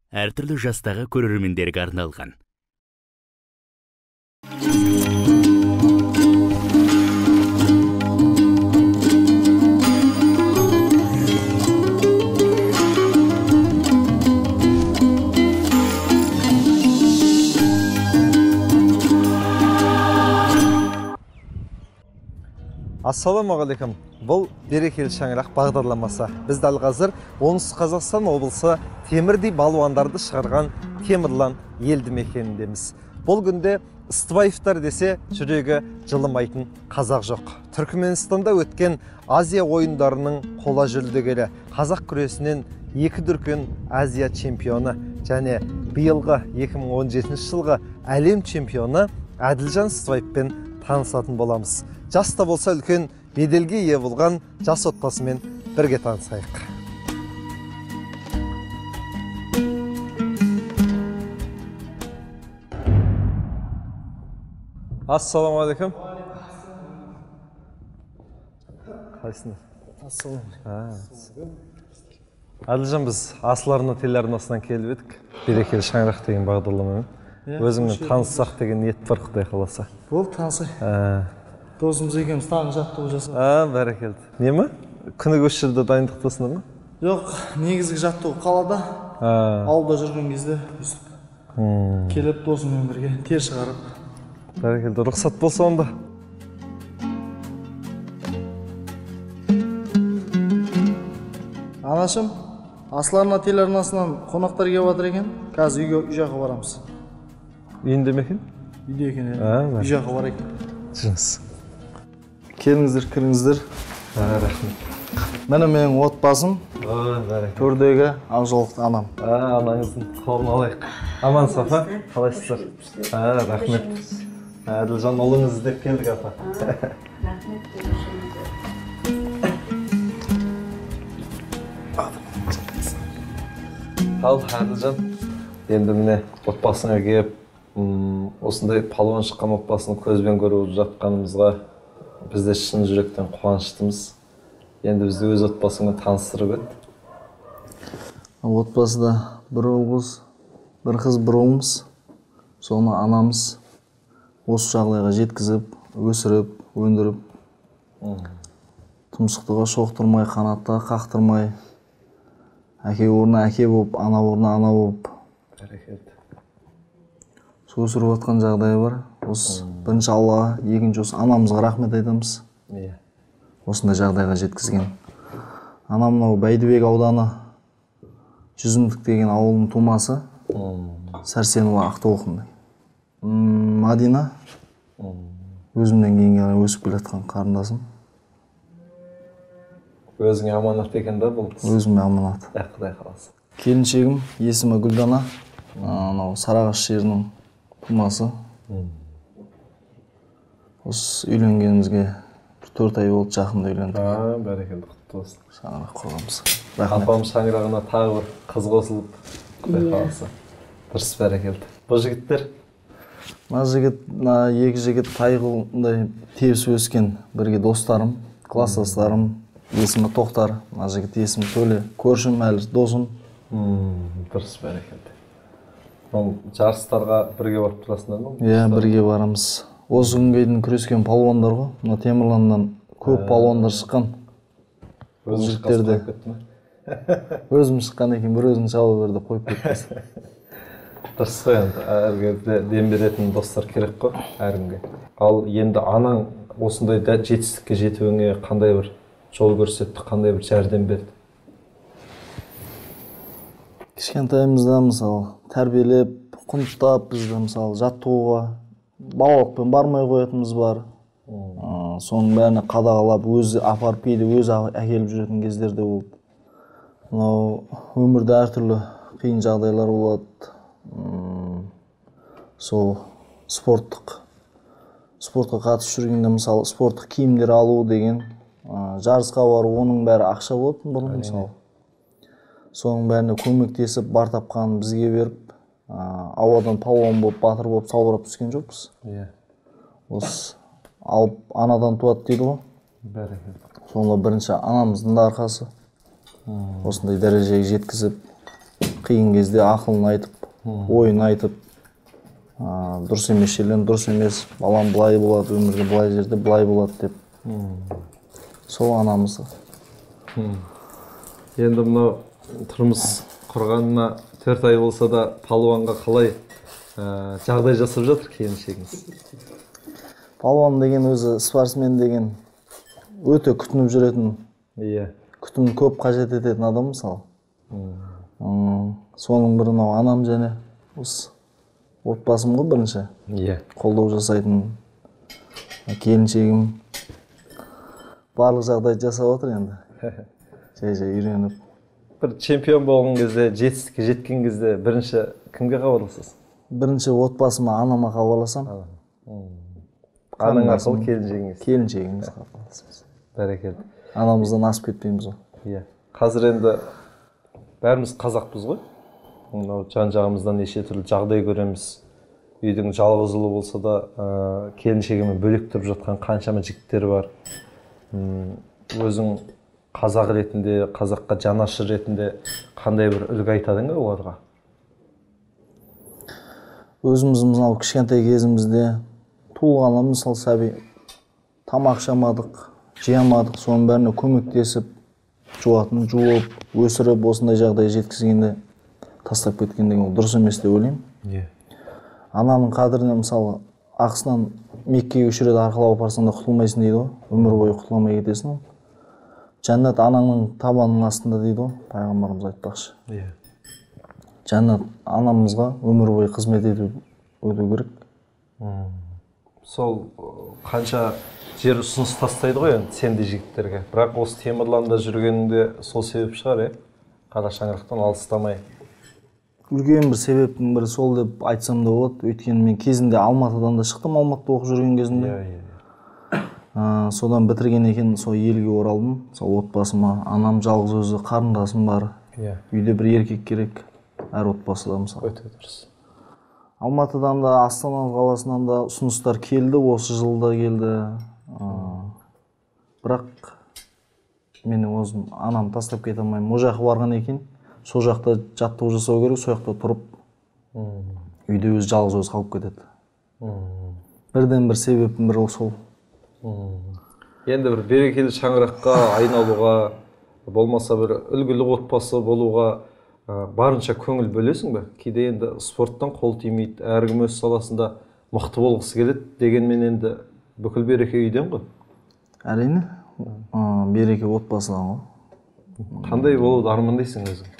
әртүрлі жастағы көрермендерге арналған. Ассаламағалейкум. Бұл берекелі шаңырақ бағдарламасы. Біз дәл қазір оңтүстік Қазақстан облысы Темірдей балуандарды шығарған Темірлан елді мекеніндеміз. Бұл күнде Ыстыбаевтар десе жүрегі жылымайтын қазақ жоқ. Түркменстанда өткен Азия ойындарының қола жүлдегері, қазақ күресінен 2 дүркін Азия чемпионы және биылғы 2017 жылғы әлем чемпионы Әділжан Ыстыбаевпен танысатын боламыз. Жаста болса үлкен беделге ие болған жас отбасымен бірге танысайық. Ассаламағалейкум. Қайсыңыз? Ассаламағалейкум. Әділжан, біз Асыл арна телеарнасынан келіп едік. Берекелі шаңырақ деген бағдарламамен. Өзіңмен таныссақ деген ниет бар, Құдай қаласа. Бол, танысай. Досымыз екеуміз таңғы жаттығу жасап. Бәрекелді. Не ме? Күні осы жерде дайындықтасыңдар ма? Жоқ, негізгі жаттығу қалада. Ауылда жүрген кезде келіп досыммен бірге тер шығарып. Бәрекелді. Рұқсат болса онда. Анашым, Асыл арна телеарнасынан қонақтар келіп жатыр екен. Қазір үй жаққа барамыз. Үйінде ме екен? Үйде екен, үй жаққа бар екен. Жүріңіз. Келіңіздер, кіріңіздер. Рахмет. Мені менің отбасым, төрдегі Ақжолықты анам. Анаңыздың қолын алайық. Аман Сафа, қалайсыздар? Рахмет. Әділжан ұлыңыз іздеп келдік, апа. Рахмет. Ал, Әділжан, енді міне отбасыңа келіп, осындай палуан шыққан отбасының көзбен көріп жатқанымызға біз де шын жүректен қуаныштымыз. Енді бізді өз отбасыңа таныстырып еді. Отбасыда бір ұл қыз, бір қыз, бір ұлымыз. Соны анамыз осы жағдайға жеткізіп, өсіріп, өндіріп, тұмсықтыға шоқтырмай, қанаттыға қақтырмай, әке орнына әке болып, ана орнына ана болып. Бәрекелді. Өсіріп отқан жағдайы бар. Осы бірінші Аллаға, екінші осы анамызға рахмет айтамыз. Осындай жағдайға жеткізген. Анам мынау Бәйдібек ауданы Жүзімдік деген ауылының тумасы. Сәрсенова Ақтоғында. Мадина өзімнен кейінге өсіп келе жатқан қарындасым. Өзіңе аманат екен да бұл? Өзіме аманат. Құдай қаласа. Келіншегім есімі Гүлдана. Анау Сарыағаш жерінің тумасы. Осы үйленгенімізге 4 ай болды, жақында үйлендік. Бәрекелді, құтты болсын. Шаңырақ құрғанбыз. Апам шаңырағына тағы бір қыз қосылып, Құдай қаласа. Дұрыс, бәрекелді. Бұл жігіттер? Мына жігіт, екі жігіт тайғылындай тебісіп өскен бірге достарым, класстастарым. Есімі Тоқтар, мына жігіт есімі Төле. Көршім, әлі досым. Дұрыс, бәрекелді. Жарыстарға бірге барып тұрасыңдар ма? Иә, бірге барамыз. Осы күнге дейін күрескен палуандар ғой. Мына Темірланнан көп палуандар шыққан. Өзің шыққасы қойып кетті ме? Өзім шыққан екен, бір өзің шалу берді, қойып кетпес. Дұрыс қой, әрге дем беретін достар керек қой, әркімге. Ал енді анаң осындай жетістікке жетуіңе қандай бір жол көрсетті, қандай бір жәрдем берді? Кішкентайымызда мысалы тәрбиелеп, құнттап бізді мысалы жаттығуға балалықпен бармай қоятынымыз бар. Соның бәріне қадағалап, өзі апарып кейде өзі әкеліп жүретін кездерде болды. Мынау өмірде әртүрлі қиын жағдайлар болады. Сол спортқа қатысып жүргенде мысалы спорттық киімдер алу деген, жарысқа бару, оның бәрі ақша болатын бұрын мысалы. Соның бәріне көмектесіп, бар тапқанын бізге беріп, ауадан палуан болып, батыр болып, салбырап түскен жоқпыз. Осы алып анадан туады дейді ғой. Бәрекелді. Сонда бірінші анамыздың да арқасы. Осындай дәрежеге жеткізіп, қиын кезде ақылын айтып, ойын айтып, дұрыс емес жерлерін дұрыс емес, балам былай болады, өмірде былай жерде былай болады деп. Сол анамыз. Енді мынау тұрмыс құрғанына 4 ай болса да палуанға қалай жағдай жасап жатыр келіншегіңіз? Палуан деген өзі спортсмен деген өте күтініп жүретін, күтімін көп қажет ететін адам мысалы. Соның бірі мынау анам және осы отбасым ғой бірінші. Қолдау жасайтын келіншегім барлық жағдайды жасап отыр енді. Жай үйреніп. Бір чемпион болған кезде, жетістікке жеткен кезде бірінші кімге хабарласасыз? Бірінші отбасыма, анама хабарласам. Анаң арқылы келіншегіңіз? Келіншегіміз хабарласамыз. Бәрекелді. Анамыздан асып кетпейміз ғой. Қазір енді бәріміз қазақпыз ғой. Жан-жағымыздан неше түрлі жағдай көреміз. Үйдің жалғыз ұлы болса да, келіншегімен бөлек тұрып жатқан қаншама жігіттер бар. Өзің қазақ ретінде, қазаққа жанашыр ретінде қандай бір үлгі айтадың оларға? Өзіміз мысалы кішкентай кезімізде туылғанда мысалы сәби тамақ жамадық, жиямадық, соның бәріне көмектесіп, жуатын жуып, өсіріп, осындай жағдай жеткізгенде тастап кеткен деген дұрыс емес деп ойлаймын. Ананың қадіріне мысалы ақысынан Меккеге 3 рет арқалап апарсаң да құтылмайсың дейді ғой, өмір бойы құтыламай кетесің. Жәннат анаңның табанының астында дейді ғой, пайғамбарымыз айтпақшы. Жәннат анамызға өмір бойы қызмет ету керек. Сол қанша жер ұсыныс тастайды ғой енді сенде жігіттерге. Бірақ осы Темірланда жүргеніңде сол себеп шығар, қара шаңырақтан алыстамай. Үлкен бір себептің бірі сол деп айтсам да болады. Өйткені мен кезінде Алматыдан да шықтым, Алматыда оқып жүрген кезінде. Содан бітірген екен, сол елге оралдым. Сол отбасыма, анам жалғыз өзі, қарындасым бар. Үйде бір еркек керек, әр отбасыда мысалы. Өте дұрыс. Алматыдан да, Астана қаласынан да ұсыныстар келді, осы жылда келді. Бірақ менің өзім анам тастап кете алмаймын. Ол жаққа барған екен, сол жақта жаттығу жасау керек, сол жақта тұрып, үйде өзі жалғыз өзі қалып кетеді. Бірден бір себептің бірі сол. Енді бір берекелі шаңыраққа айналуға, болмаса бір үлгілі отбасы болуға барынша көңіл бөлесің бе? Кейде енді спорттан қол тимейді, әркім өз саласында мықты болғысы келеді, дегенмен енді бүкіл береке үйден ғой? Әрине, береке отбасыдан ғой. Қандай болуды армандайсың өзің?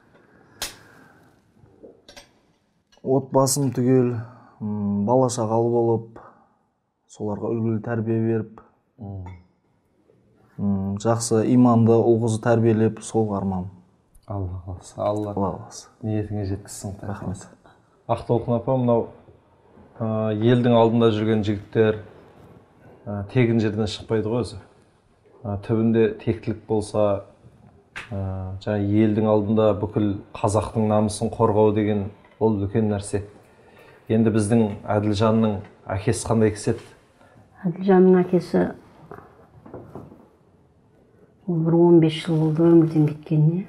Отбасым түгел, бала шағалы болып, соларға үлгілі тәрбие беріп, жақсы иманды ұл-қызды тәрбиелеп, сол арманым. Алла қаласа, Алла ниетіңе жеткізсін. Рахмет. Ақтолқын апа, мынау елдің алдында жүрген жігіттер тегін жерден шықпайды ғой өзі. Түбінде тектілік болса, жаңа елдің алдында бүкіл қазақтың намысын қорғау деген ол үлкен нәрсе. Енді біздің Әділжанның әкесі қандай кісі еді? Әділжанның әкесі бір 15 жыл болды өмірден кеткеніне.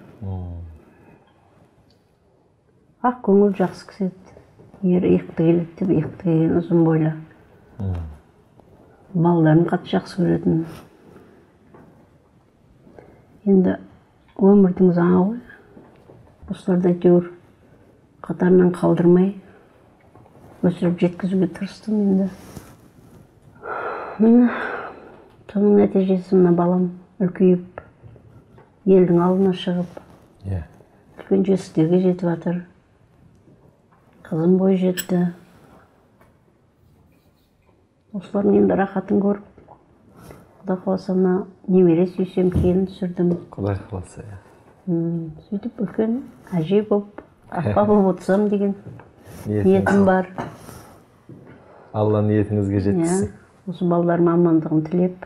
Ақ көңіл жақсы кісі еді. Ері иықты келеді деп, иықты келген ұзын бойлы. Балаларын қатты жақсы көретін. Енді өмірдің заңы ғой. Осыларды әйтеуір қатарынан қалдырмай өсіріп жеткізуге тырыстым енді. Соның нәтижесі мына балам үлкейіп, елдің алдына шығып, үлкен жетістіктерге жетіп жатыр. Қызым бой жетті. Осылардың енді рахатын көріп, Құдай қаласа мына немере сүйсем келін түсірдім. Құдай қаласа. Сөйтіп үлкен әже болып, апа болып отырсам деген ниетім бар. Алла ниетіңізге жеткізсін. Осы балаларыма амандығын тілеп.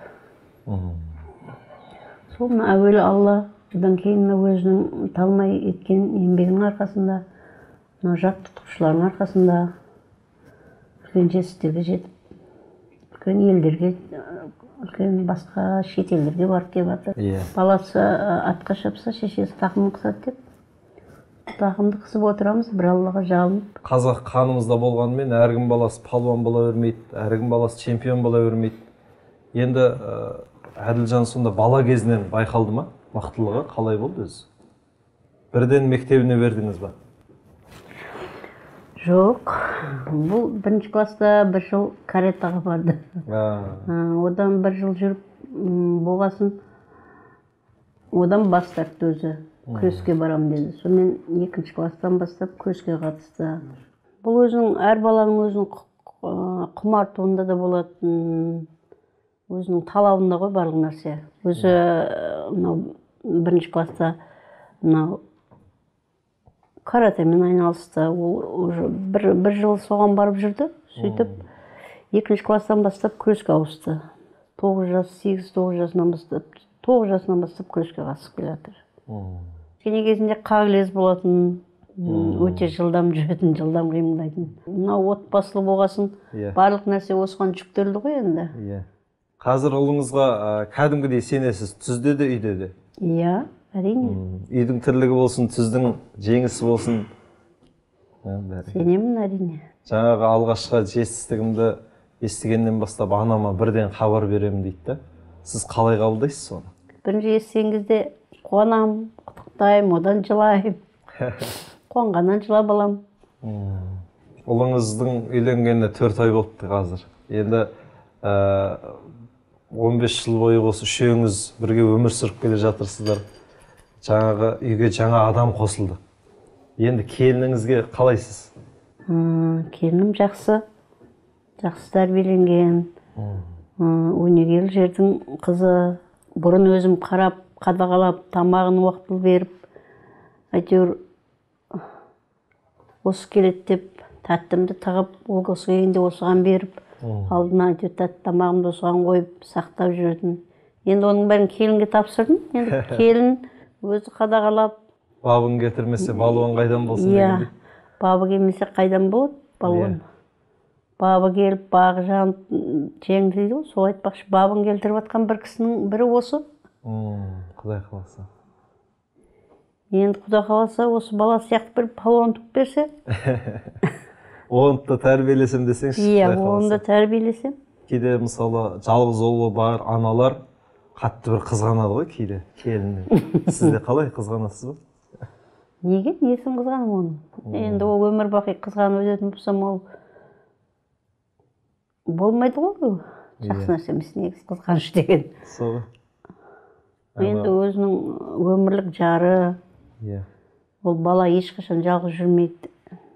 Сол әуелі Алла, одан кейін өзінің талмай еткен еңбегінің арқасында, жаттықтырушылардың арқасында үлкен жетістіктерге жетіп, үлкен елдерге, үлкен басқа шетелдерге барып келіп жатыр. Баласы атқа шапса, шешесі тақымын қысады деп, тақымды қысып отырамыз, бір Аллаға жалынып. Қазақ қанымызда болғанымен әркім баласы палуан бола бермейді, әркім баласы чемпион бола бермейді. Енді Әділжан сонда бала кезінен байқалды ма? Мықтылығы қалай болды өзі? Бірден мектебіне бердіңіз ба? Жоқ, бұл бірінші класста бір жыл каретаға барды. Одан бір жыл жүріп болғасын, одан бас тартты өзі. Күреске барам деді. Сонымен екінші класстан бастап күреске қатысты. Бұл өзінің, әр баланың өзінің құмартуында да болады, өзінің талабында ғой барлық нәрсе. Өзі бірінші класста каратемен айналысты. Ол бір жыл соған барып жүрді. Сөйтіп, екінші класстан бастап күреске ауысты. 9 жас, 8-9 жасынан бастап, 9 жасынан бастап күреске қатысып келе жатыр. Кене кезінде қағылез болатын, өте жылдам жүретін, жылдам қимылдайтын. Мынау отбасылы болғасын, барлық нәрсе осыған жүктелді ғой енді. Қазір ұлыңызға кәдімгідей сенесіз, түзде де, үйде де? Иә, әрине. Үйдің тірлігі болсын, түздің жеңісі болсын. Сенемін әрине. Жаңағы алғашқы жетістігімді естігеннен бастап анама бірден хабар беремін дейді. Сіз қалай қабылдайсыз соны? Бірінші естіген кезде қуанам, құттықтаймын, одан жылайым. Қуанғаннан жылап алам. Ұлыңыздың үйленгеніне 4 ай болыпты қазір. Енді 15 жыл бойы осы үшеуіңіз бірге өмір сүріп келе жатырсыздар. Жаңағы үйге жаңа адам қосылды. Енді келініңізге қалайсыз? Келінім жақсы. Жақсы тәрбиеленген. Өнегелі жердің қызы. Бұрын өзім қарап, қадағалап, тамағын уақытылы беріп, әйтеуір осы келеді деп тәттімді тығып, ол осы келгенде осыған беріп, алдына әйтеуір тәтті тамағымды осыған қойып, сақтап жүретін. Енді оның бәрін келінге тапсырдым. Енді келін өзі қадағалап. Бабын кетірмесе, балуан қайдан болсын дегендей. Бабы келмесе қайдан болады балуан? Бабы келіп, бағы жанып, жеңді дейді ғой, сол айтпақшы, бабын келтіріп атқан бір кісінің бірі осы. Құдай қаласа. Енді Құдай қаласа, осы бала сияқты бір палуан туып берсе. Оны да тәрбиелесем десеңші. Иә, оны да тәрбиелесем. Кейде мысалы жалғыз ұлы бар аналар қатты бір қызғанады ғой кейде келіннен. Сізде қалай қызғанасыз ба? Неге? Несін қызғаным оны? Енді ол өмір бақи қызғанып өтетін болсам, ол болмайды ғой. Жақсы нәрсе емес, негізі қызғаныш деген. Сол. Енді өзінің өмірлік жары, ол бала ешқашан жалғыз жүрмейді.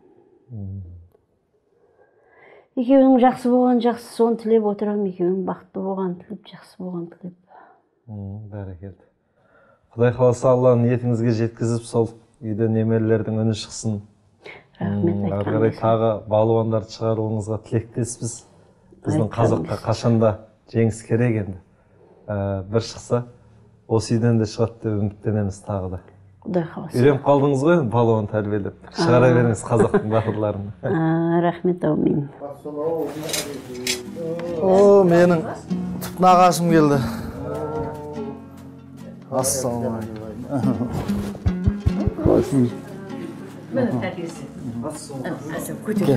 Екеуінің жақсы болған, жақсы соны тілеп отырам, екеуінің бақытты болған тілеп, жақсы болған тілеп. Бәрекелді. Құдай қаласа Алла ниетіңізге жеткізіп, сол үйде немерелердің үні шықсын. Рахмет айтқан. Ары қарай тағы балуандарды шығаруыңызға тілектеспіз. Біздің қазаққа қашанда жеңіс керек енді. Бір шықса, осы үйден де шығады деп үміттенеміз тағы да. Құдай қаласа. Үйреніп қалдыңыз ғой, балуан тәрбиелеп. Шығара беріңіз қазақтың батырларын. Рахмет, әумин. О, менің түп нағашым келді. Ассалаумағалейкум. Міне тәрбиесі. Көтер.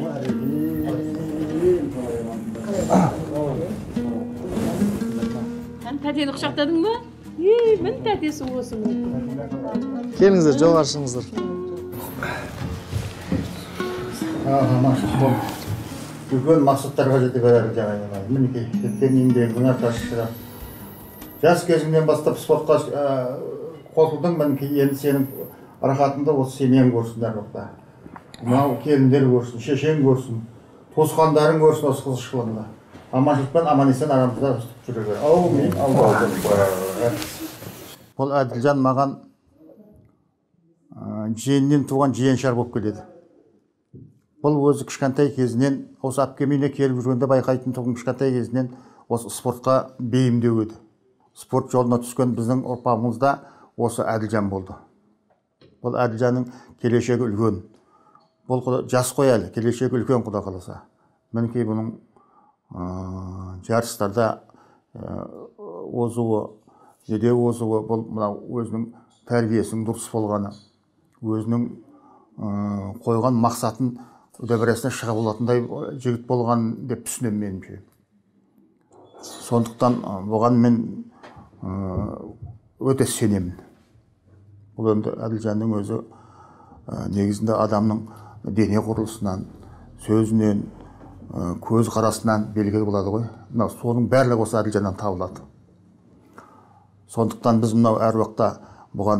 Сен тәтені құшақтадың ба? Міне тәтесі осы. Келіңіздер, жоғары шығыңыздар. Үлкен мақсаттарға жете берер жаңа. Мінекей, кеткен еңбегіңнің арқасында. Жас кезіңнен бастап спортқа қосылдың, мінекей енді сенің рахатыңды осы семьяң көрсіндер жоқта. Мынау келіндер көрсін, шешең көрсін, туысқандарың көрсін осы қызықшылығында. Аманшылықпен аман-есен арамызда ұстып жүре бер. Аумин. Бұл Әділжан маған жиеннен туған жиеншар болып келеді. Бұл өзі кішкентай кезінен, осы әпкеміне келіп жүргенде байқайтын тұғын кішкентай кезінен осы спортқа бейімдеу еді. Спорт жолына түскен біздің ұрпағымызда осы Әділжан болды. Бұл Әділжанның келешегі үлкен. Бұл жас қой әлі, келешегі үлкен Құдай қаласа. Мінекей бұның жарыстарда озуы, неде озуы, бұл мынау өзінің тәрбиесінің дұрыс болғаны. өзінің қойған мақсатын үдебіресіне шыға болатындай жігіт болған деп түсінемін меніңше. Сондықтан бұған мен өте сенемін. Бұл енді Әділжанның өзі негізінде адамның дене құрылысынан, сөзінен, көз қарасынан белгілі болады ғой. Соның барлығы осы Әділжаннан табылады. Сондықтан біз мынау әр уақытта бұған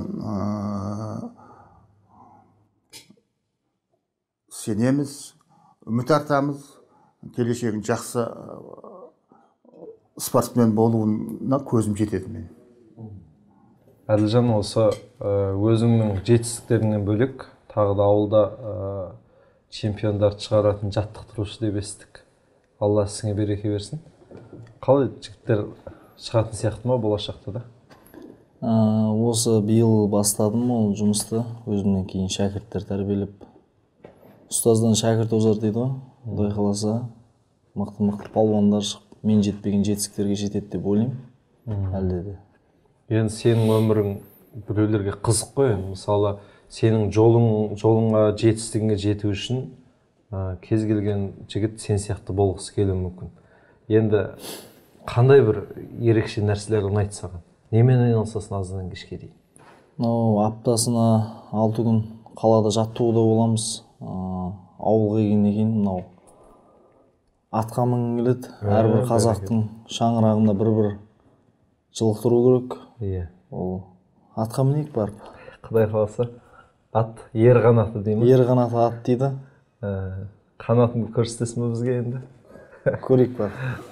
сенеміз, үміт артамыз, келешегін жақсы спортсмен болуына көзім жетеді мен. Әділжан, осы өзіңнің жетістіктеріңнен бөлек тағы да ауылда чемпиондарды шығаратын жаттықтырушы деп естідік. Алла сізге береке берсін. Қалай жігіттер шығатын сияқты ма болашақта да? Осы биыл бастадым ол жұмысты. Өзімнен кейін шәкірттер тәрбиелеп. Ұстаздан шәкірт озар дейді ғой. Құдай қаласа мықты палуандар шығып, мен жетпеген жетістіктерге жетеді деп ойлаймын. Әлде де. Енді сенің өмірің біреулерге қызық қой. Мысалы, сенің жолыңа жетістігіңе жету үшін кез келген жігіт сен сияқты болғысы келуі мүмкін. Енді қандай бір ерекше нәрселер ұнайды саған? Немен айналысасың азаннан кешке дейін? Аптасына 6 күн қалада жаттығуда боламыз. Ауылға келгеннен кейін мынау атқа мінгім келеді. Әрбір қазақтың шаңырағында бір жылықтыру керек. Иә. Ол атқа мінейік барып. Құдай қаласа, ат ер қанаты дейді ме? Ер қанаты ат дейді. Қанатыңды көрсетесің бе бізге енді? Көрейік бар.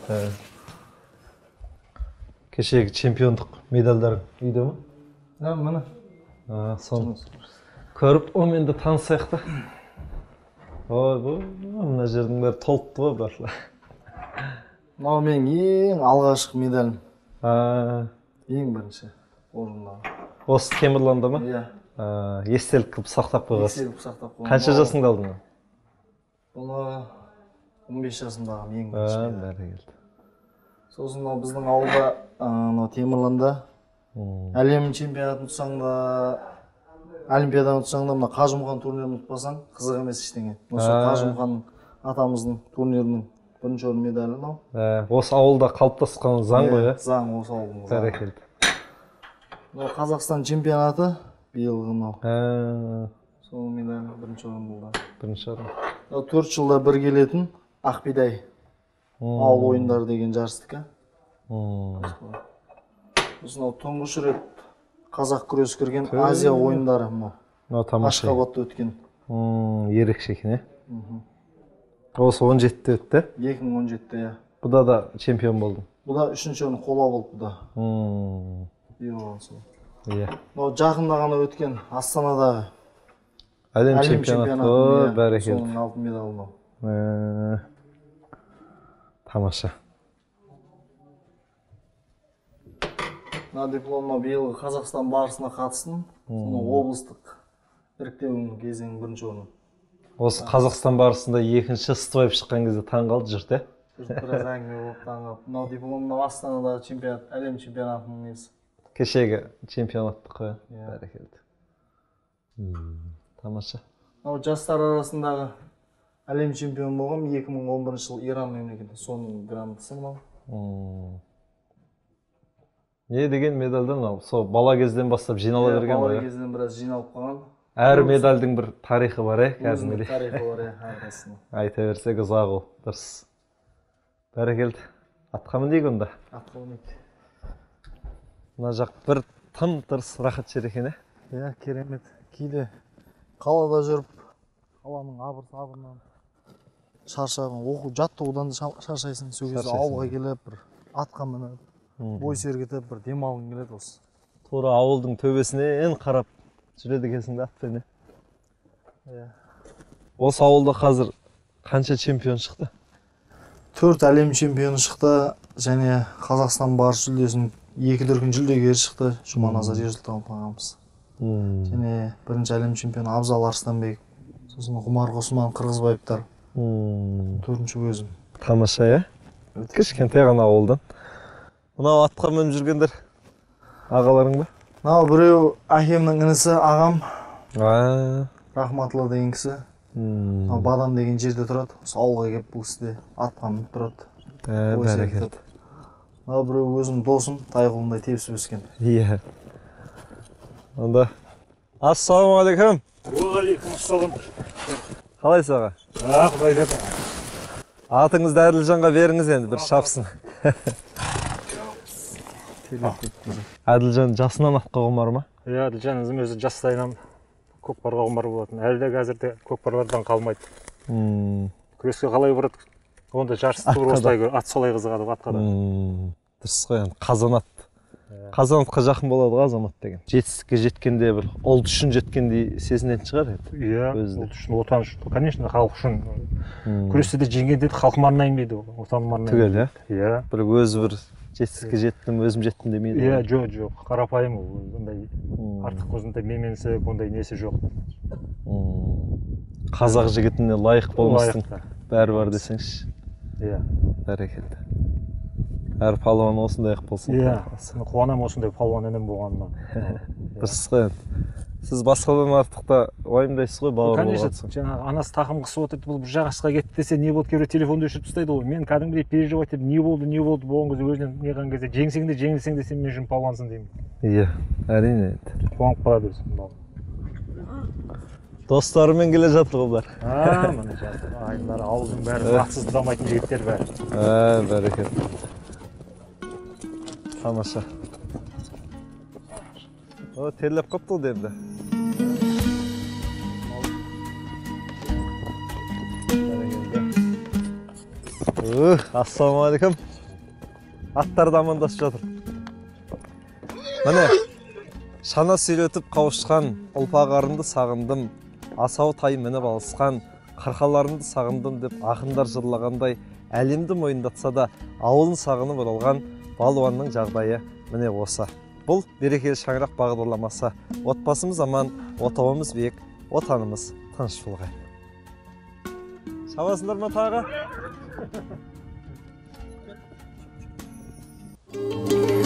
Кешегі чемпиондық медальдар үйде ме? Міне. Соны көріп, онымен де танысайық та. Ой, мына жердің бәрі толыпты ғой барлар. Мынау менің ең алғашқы медалім. Ең бірінші орындағы. Осы Темірланда ма? Иә. Естелік қылып сақтап қойғансың. Естелік сақтап қойған. Қанша жасыңда алдың? Бұны 15 жасымдағы ең бірінші. Бәрекелді. Сосын біздің ауылда Темірланда әлем чемпионатын ұтсаң да, олимпиаданы ұтсаң да, мына Қажымхан турнирін ұтпасаң, қызық емес ештеңе. Осы Қажымхан атамыздың турнирінің бірінші орын медалі мынау. Осы ауылда қалыптасқан заң ғой, иә? Заң осы ауылдың. Бәрекелді. Мынау Қазақстан чемпионаты биылғы мынау. Соның медалі бірінші орын болды. Бірінші орын. 4 жылда бір келетін Ақбидай ауыл ойындары деген жарыстыққа. Осынау тұңғыш рет қазақ күрес кірген Азия ойындары мынау. Ашхабадта өткен. Ерекше екен, е? Осы 17-те өтті? 2017-те, иә. Бұда да чемпион болдың? Бұда 3-ші орын қола болды бұда. Иә. Жақында ғана өткен Астанадағы әлем чемпионаты. Бәрекелді. Соның алтын медалі. Тамаша. Дипломға биылғы Қазақстан барысына қатыстым. Облыстық іріктеудің кезеңінің бірінші орны. Осы Қазақстан барысында екінші ыстыбайып шыққан кезде таң қалды жұрт, е? Біраз әңгіме болып таң қалды. Мынау дипломның Астанадағы чемпионат, әлем чемпионатының несі. Кешегі чемпионатты қоя. Бәрекелді. Тамаша. Жастар арасындағы әлем чемпион болғам 2011 жыл Иран мемлекеті, соның грандысы мынау. Не деген медальдан ал? Сол бала кезден бастап жинала берген ғой? Бала кезден біраз жиналып қалған. Әр медальдің бір тарихы бар, е? Өзінің тарихы бар, е, әрқайсының. Айта берсек ұзақ ол, дұрыс. Бәрекелді. Атқа мінейік онда? Атқа мінейік. Мына жақ бір тым тырыс рахат жер екен, е? Иә, керемет. Кейде қалада жүріп, қаланың абыр-сабырынан шаршаған, оқу жаттығудан шаршайсың. Сол кезде ауылға келіп, бір атқа мініп, бой сергітіп, бір демалғың келеді осы. Тура ауылдың төбесінен қарап жүреді екенсің де атпен, е? Осы ауылда қазір қанша чемпион шықты? 4 әлем чемпионы шықты, және Қазақстан барыс жүлдесінің 2 дүркін жүлдегері шықты. Жұманазар Ерсұлтанов ағамыз. Және бірінші әлем чемпионы Абзал Арыстанбек, сосын Ғұмар Ғосман Қырғызбаевтар. 4-ші өзім. Тамаша, е? Кішкентай ғана ауылдан. Мынау атқа мініп жүргендер ағаларың ба? Мынау біреу әкемнің інісі ағам, Рахматұлы деген кісі. Бадам деген жерде тұрады. Осы ауылға келіп бұл кісіде атқа мініп тұрады. Бәрекелді. Біреу өзім досым, тайғұлындай тепсіп өскен. Иә. Онда. Ассалаумағалейкум. Уағалейкумассалам. Қалайсыз аға? Құдай жата. Атыңызды Әділжанға беріңіз енді, бір шапсын. Әділжан жасынан атқа құмар ма? Иә, Әділжан өзі жастайынан көкпарға құмар болатын. Әлі де қазірде көкпарлардан қалмайды. Күреске қалай барады? Онда жарысты тура осылай ат солай қызығады атқа да. Дұрыс қой, енді қазанат. Қазанатқа жақын болады ғой азамат деген. Жетістікке жеткенде бір ұлт үшін жеткендей сезінетін шығар еді. Иә, ұлт үшін, отан үшін. Конечно, халық үшін. Күресте де жеңгенде халқыма арнаймын дейді, отаныма арнаймын. Түгел, иә? Иә. Бір өзі бір жетістікке жеттім, өзім жеттім демейді. Иә, жоқ, қарапайым ол. Ондай артық көзінде менменсі, ондай несі жоқ. Қазақ жігітіне лайық болмастың бәрі бар десеңші. Иә. Бәрекелді. Әр палуан осындай болсын. Иә, қуанам осындай палуан інім болғанына. Дұрыс қой енді. Сіз басқадан артықта уайымдайсыз ғой бауыр болғансың. Конечно, жаңағы анасы тақым қысып отырды, бұл бір жағасқа кетті десе, не болды, кейбір телефонды өшіріп тастайды ғой. Мен кәдімгідей переживать етіп, не болды болған кезде өзінен неған кезде жеңсең де жеңілсең де сен мен үшін палуансың деймін. Иә, әрине енді. Қуанып қалады өзі. Достарымен келе жатыр ғой бұлар. Міне жатыр. Айылдар, ауылдың бәрі бақытсыз тұрамайтын жігіттер бәрі. Бәрекелді. Тамаша. О, терлеп қапты ғой енді. Ассалаумағалейкум. Аттарды амандасып жатыр. Міне, шана сөйлетіп қауышқан ұлпағарымды сағындым, асау тай мініп алысқан қырқаларымды сағындым деп ақындар жырлағандай әлемді мойындатса да ауылын сағынып оралған балуанның жағдайы міне осы. Бұл берекелі шаңырақ бағдарламасы. Отбасымыз аман, отауымыз биік, отанымыз тыныш болғай. Шабасыңдар ма тағы?